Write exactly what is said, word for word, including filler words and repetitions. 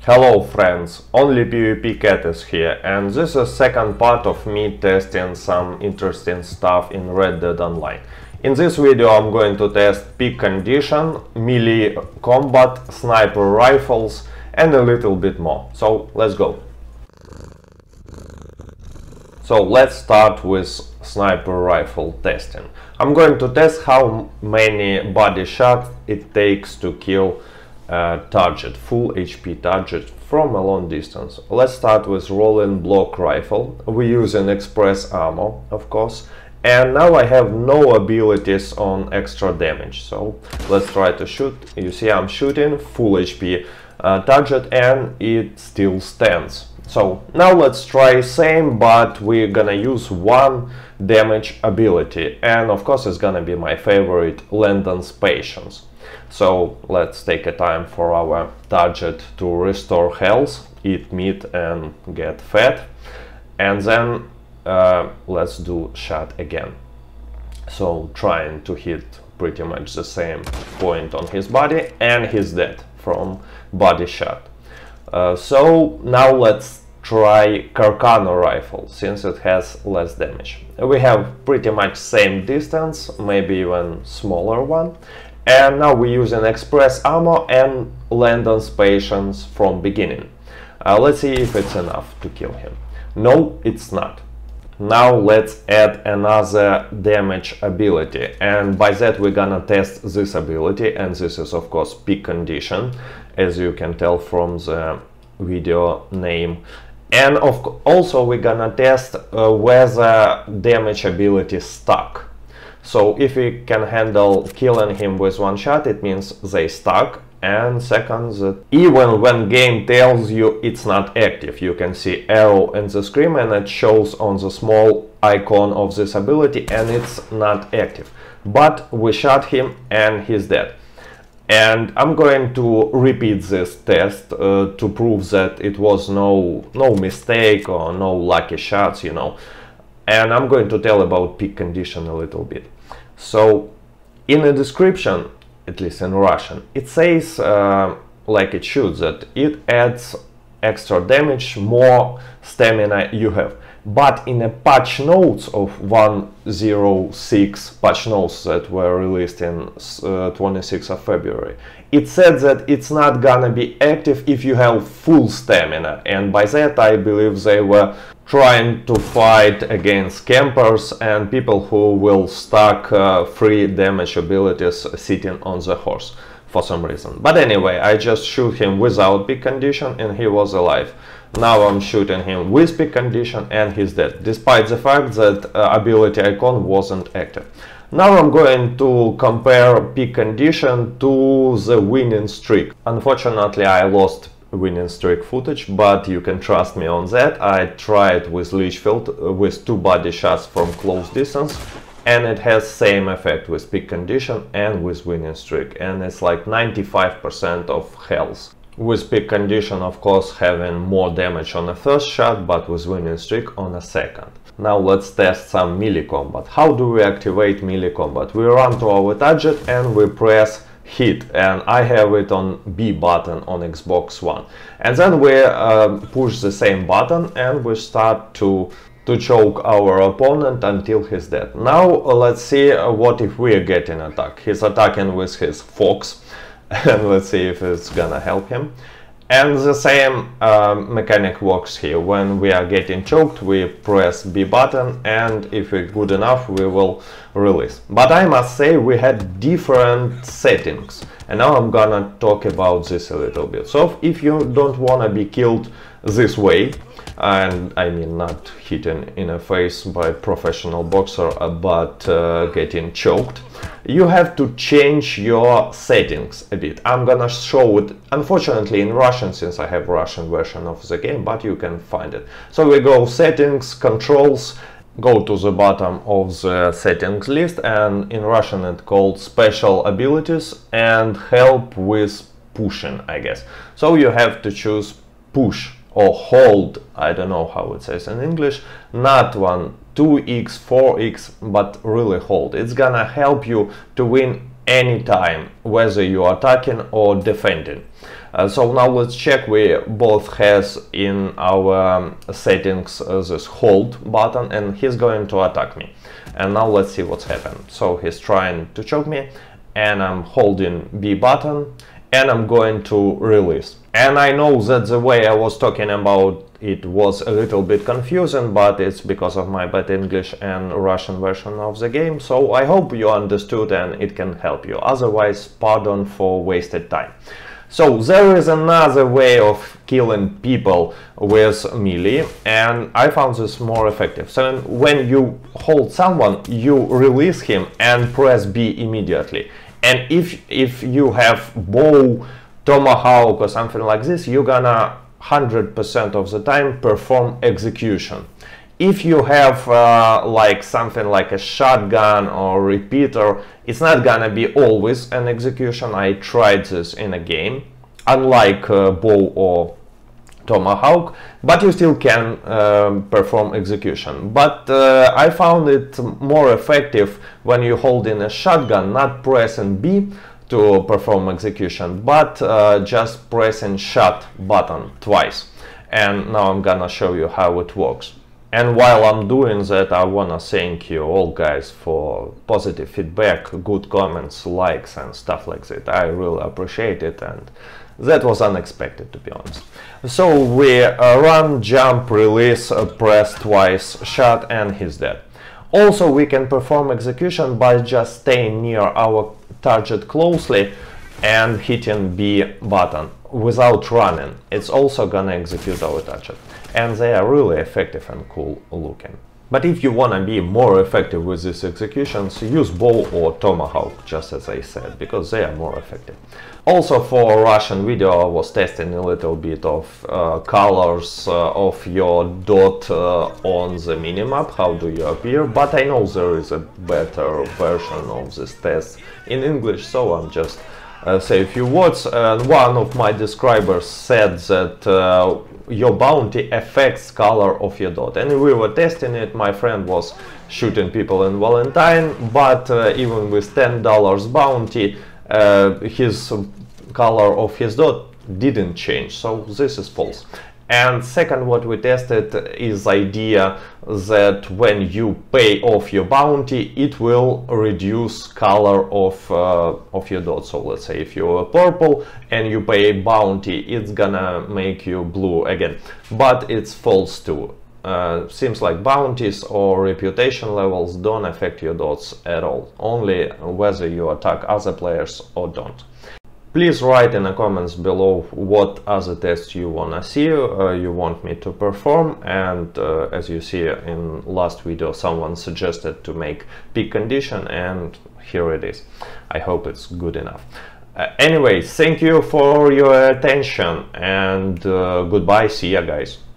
Hello friends, Only PvP Cat is here, and this is second part of me testing some interesting stuff in Red Dead Online. In this video I'm going to test peak condition, melee combat, sniper rifles and a little bit more. So let's go. So let's start with sniper rifle testing. I'm going to test how many body shots it takes to kill Uh, target, full H P target from a long distance. Let's start with rolling block rifle. We use an express ammo, of course, and now I have no abilities on extra damage, so let's try to shoot. You see I'm shooting full H P uh, target and it still stands. So now let's try same, but we're gonna use one damage ability, and of course it's gonna be my favorite, Landon's Patience. So let's take a time for our target to restore health, eat meat and get fat, and then uh, let's do shot again. So trying to hit pretty much the same point on his body, and he's dead from body shot. Uh, so now let's try carcano rifle, since it has less damage. We have pretty much same distance, maybe even smaller one. And now we use an express ammo and Landon's Patience from beginning. Uh, let's see if it's enough to kill him. No, it's not. Now let's add another damage ability, and by that we're gonna test this ability, and this is of course peak condition, as you can tell from the video name. And of also we're gonna test uh, whether damage ability is stuck. So if we can handle killing him with one shot, it means they stuck. And second, that even when game tells you it's not active, you can see arrow in the screen and it shows on the small icon of this ability and it's not active. But we shot him and he's dead. And I'm going to repeat this test uh, to prove that it was no, no mistake or no lucky shots, you know. And I'm going to tell about peak condition a little bit. So in the description, at least in Russian, it says uh, like it should, that it adds extra damage more stamina you have. But in a patch notes of one oh six patch notes that were released in uh, twenty-sixth of February, it said that it's not gonna be active if you have full stamina, and by that I believe they were trying to fight against campers and people who will stack uh, free damage abilities sitting on the horse for some reason. But anyway, I just shoot him without peak condition and he was alive. Now I'm shooting him with peak condition and he's dead, despite the fact that uh, ability icon wasn't active. Now I'm going to compare peak condition to the winning streak. Unfortunately, I lost winning streak footage, but you can trust me on that. I tried with Litchfield uh, with two body shots from close distance, and it has same effect with peak condition and with winning streak, and it's like ninety-five percent of health. With peak condition, of course, having more damage on the first shot, but with winning streak on a second. Now let's test some melee combat. How do we activate melee combat? We run to our target and we press hit, and I have it on B button on Xbox One. And then we uh, push the same button and we start to to choke our opponent until he's dead. Now uh, let's see uh, what if we are getting attacked. He's attacking with his fox, and let's see if it's gonna help him. And the same uh, mechanic works here. When we are getting choked, we press B button, and if we're good enough, we will release. But I must say we had different settings, and now I'm gonna talk about this a little bit. So if you don't wanna be killed this way, and I mean not hitting in the face by professional boxer, uh, but uh, getting choked, you have to change your settings a bit. I'm gonna show it, unfortunately, in Russian, since I have Russian version of the game, but you can find it. So we go settings, controls, go to the bottom of the settings list, and in Russian it's called special abilities and help with pushing, I guess. So you have to choose push or hold, I don't know how it says in English, not one, two X, four X, but really hold. It's gonna help you to win anytime, whether you are attacking or defending. Uh, so now let's check. We both has in our um, settings uh, this hold button, and he's going to attack me. And now let's see what's happened. So he's trying to choke me, and I'm holding B button, and I'm going to release. And I know that the way I was talking about it was a little bit confusing, but it's because of my bad English and Russian version of the game, so I hope you understood and it can help you. Otherwise, pardon for wasted time. So there is another way of killing people with melee, and I found this more effective. So when you hold someone, you release him and press B immediately. And if if you have bow, tomahawk or something like this, you're gonna one hundred percent of the time perform execution. If you have uh, like something like a shotgun or repeater, it's not gonna be always an execution. I tried this in a game, unlike uh, bow or tomahawk, but you still can um, perform execution. But uh, I found it more effective when you hold in a shotgun, not pressing B to perform execution, but uh, just pressing shot button twice. And now I'm gonna show you how it works. And while I'm doing that, I wanna thank you all guys for positive feedback, good comments, likes and stuff like that. I really appreciate it, and that was unexpected, to be honest. So we uh, run, jump, release, uh, press twice, shot, and he's dead. Also, we can perform execution by just staying near our target closely and hitting B button without running. It's also gonna execute our target, and they are really effective and cool looking. But if you wanna be more effective with these executions, use bow or tomahawk, just as I said, because they are more effective. Also, for Russian video, I was testing a little bit of uh, colors uh, of your dot uh, on the minimap, how do you appear, but I know there is a better version of this test in English, so I'm just uh, say a few words. And one of my describers said that uh, your bounty affects color of your dot, and we were testing it. My friend was shooting people in Valentine, but uh, even with ten dollars bounty, uh, his color of his dot didn't change, so this is false. And second, what we tested is idea that when you pay off your bounty, it will reduce color of uh, of your dot. So let's say if you're purple and you pay bounty, it's gonna make you blue again, but it's false too. Uh, seems like bounties or reputation levels don't affect your dots at all, only whether you attack other players or don't. Please write in the comments below what other tests you wanna see, uh, you want me to perform, and uh, as you see in last video, someone suggested to make peak condition, and here it is. I hope it's good enough. Uh, anyway, thank you for your attention, and uh, goodbye, see ya guys.